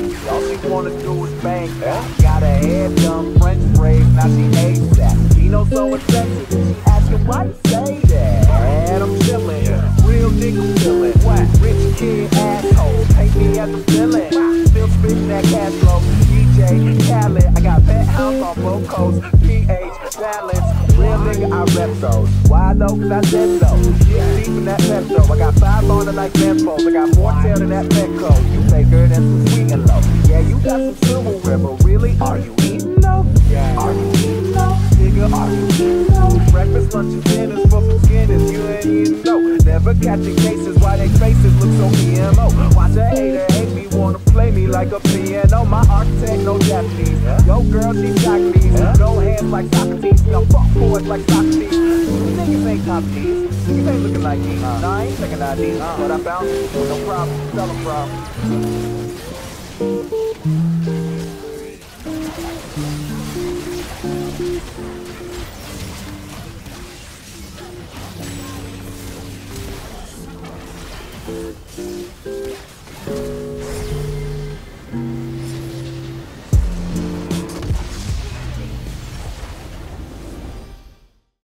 All she wanna do is bang. Got her head done, French braids, now she ASAP. He knows so expensive, she asking why you say that. And I'm chillin', real nigga feelin'. Rich kid asshole, paint me as a villain. Still spittin' that cash flow, DJ Khaled. I got pet hounds on both coasts, PH, balance. Real nigga, I rep those. Why though? Cause I said so. Get deep in that Pepto. I got 5 on it like Benfos. I got more tail than that Petco. You faker than some sweet and low. Yeah, you got some silverware, but really, are you eating though? Are you eating though? Nigga, are you eating though? Breakfast, lunch, and dinners for some skinners. You ain't eating though. Never catching cases. Why they faces look so PMO? Watch a hater hate me, wanna play me like a piano. My architect, no Japanese. Yo, girl, she Chinese. No hands like Socrates. No fuck boys like Socrates. Niggas ain't top these. Niggas ain't looking like me. Nah, I ain't checking IDs. But I found no problem. Tell them, bro.